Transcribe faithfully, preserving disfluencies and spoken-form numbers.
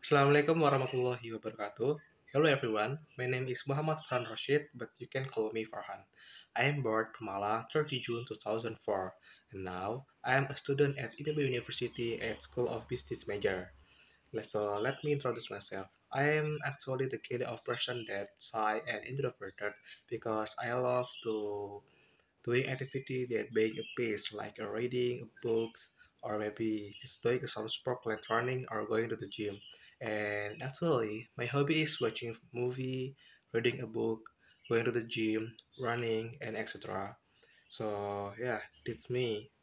Assalamualaikum warahmatullahi wabarakatuh. Hello everyone, my name is Muhammad Farhan Rosyid, but you can call me Farhan. I am born Malang, thirtieth of June two thousand four, and now I am a student at I P B University at School of Business Major. Let- So let me introduce myself. I am actually the kind of person that shy and introverted because I love to doing activity that being a piece like a reading books or maybe just doing some sport like running or going to the gym. And actually my hobby is watching movie, reading a book, going to the gym, running, and etc. So yeah, that's me.